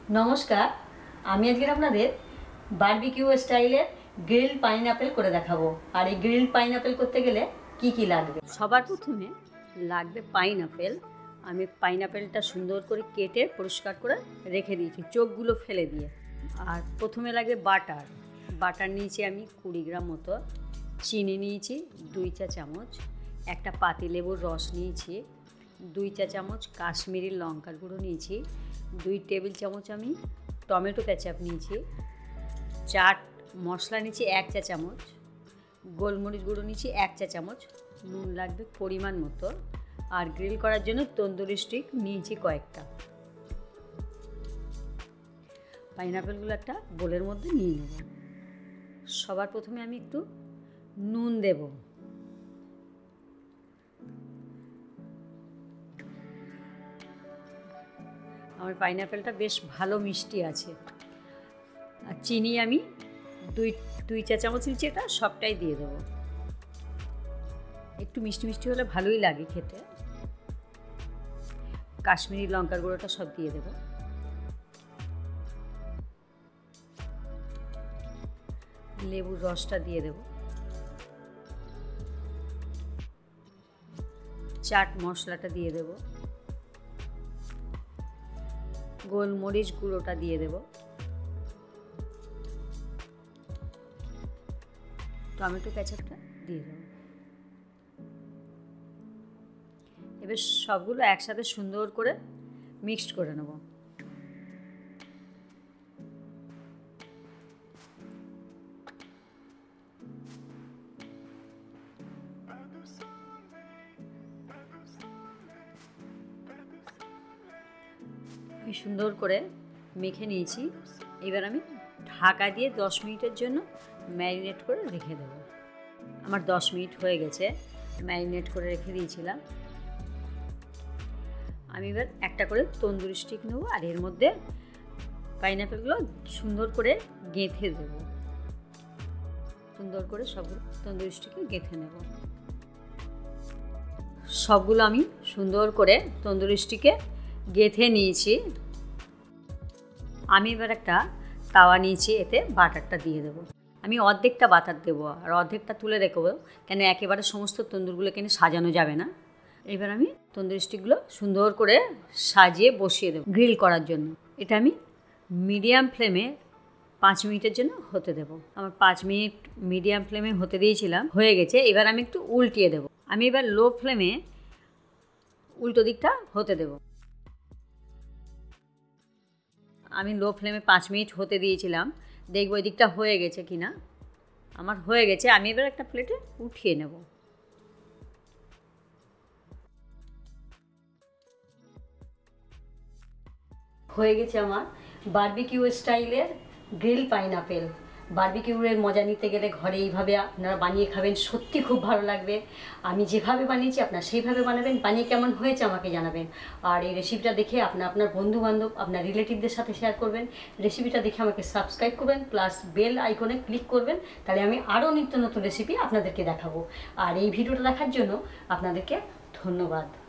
নমস্কার, আমি আজকে আপনাদের বারবিকিউ স্টাইলের গ্রিলড পাইনাপেল করে দেখাবো। আর এই গ্রিলড পাইনাপেল করতে গেলে কি কি লাগবে? সবার প্রথমে লাগবে পাইনাপেল। আমি পাইনাপেলটা সুন্দর করে কেটে পরিষ্কার করে রেখে দিয়েছি, চোখগুলো ফেলে দিয়ে। আর প্রথমে লাগবে বাটার নিয়েছি আমি 20 গ্রাম মতো, চিনি নিয়েছি 2 চা চামচ, একটা পাতিলেবুর রস নিয়েছি, 2 চা চামচ কাশ্মীরি লঙ্কার গুঁড়ো নিয়েছি, 2 টেবিল চামচ আমি টমেটো কেচাপ নিয়েছি, চাট মশলা নিয়েছি 1 চা চামচ, গোলমরিচ গুঁড়ো নিয়েছি 1 চা চামচ, নুন লাগবে পরিমাণ মতো, আর গ্রিল করার জন্য তন্দুরি স্টিক নিয়েছি কয়েকটা। পাইনাপেলগুলো একটা বোলের মধ্যে নিয়ে নেব। সবার প্রথমে আমি একটু নুন দেব। আমার পাইনাপেলটা বেশ ভালো মিষ্টি আছে। আর চিনি আমি দুই চা চামচ নিচে, এটা সবটাই দিয়ে দেবো। একটু মিষ্টি মিষ্টি হলে ভালোই লাগে খেতে। কাশ্মীরি লঙ্কার গুঁড়োটা সব দিয়ে দেবো। লেবুর রসটা দিয়ে দেব। চাট মশলাটা দিয়ে দেব। গোলমরিচ গুঁড়োটা দিয়ে দেব। টমেটো কেচাপটা দিয়ে দেব। এবার সবগুলো একসাথে সুন্দর করে মিক্সড করে নেব। আমি সুন্দর করে মেখে নিয়েছি। এবার আমি ঢাকা দিয়ে 10 মিনিটের জন্য ম্যারিনেট করে রেখে দেব। আমার 10 মিনিট হয়ে গেছে, ম্যারিনেট করে রেখে দিয়েছিলাম। আমি এবার একটা করে তন্দুরি স্টিক নেব, আর এর মধ্যে পাইনাপেলগুলো সুন্দর করে গেঁথে দেব। সুন্দর করে সবগুলো তন্দুরি স্টিকে গেঁথে নেব। সবগুলো আমি সুন্দর করে তন্দুরি স্টিকে গেঁথে নিয়েছি। আমি এবার একটা তাওয়া নিয়েছি, এতে বাটারটা দিয়ে দেবো। আমি অর্ধেকটা বাটার দেবো আর অর্ধেকটা তুলে রেখেবো, কেন একেবারে সমস্ত তন্দুরগুলো কিনে সাজানো যাবে না। এবার আমি তন্দুরি স্টিকগুলো সুন্দর করে সাজিয়ে বসিয়ে দেবো গ্রিল করার জন্য। এটা আমি মিডিয়াম ফ্লেমে 5 মিনিটের জন্য হতে দেব। আমার 5 মিনিট মিডিয়াম ফ্লেমে হতে দিয়েছিলাম, হয়ে গেছে। এবার আমি একটু উল্টিয়ে দেবো। আমি এবার লো ফ্লেমে উল্টো দিকটা হতে দেব। আমি লো ফ্লেমে 5 মিনিট হতে দিয়েছিলাম, দেখবো এই দিকটা হয়ে গেছে কিনা। আমার হয়ে গেছে। আমি এবার একটা প্লেটে উঠিয়ে নেব। হয়ে গেছে আমার বারবিকিউ স্টাইলের গ্রিল পাইনাপেল। বারবিকিউয়ের মজা নিতে গেলে ঘরে এইভাবে আপনারা বানিয়ে খাবেন, সত্যি খুব ভালো লাগবে। আমি যেভাবে বানিয়েছি আপনারা সেইভাবে বানাবেন, বানিয়ে কেমন হয়েছে আমাকে জানাবেন। আর এই রেসিপিটা দেখে আপনার বন্ধুবান্ধব, আপনার রিলেটিভদের সাথে শেয়ার করবেন। রেসিপিটা দেখে আমাকে সাবস্ক্রাইব করবেন, প্লাস বেল আইকনে ক্লিক করবেন, তাহলে আমি আরও নিত্য নতুন রেসিপি আপনাদেরকে দেখাবো। আর এই ভিডিওটা দেখার জন্য আপনাদেরকে ধন্যবাদ।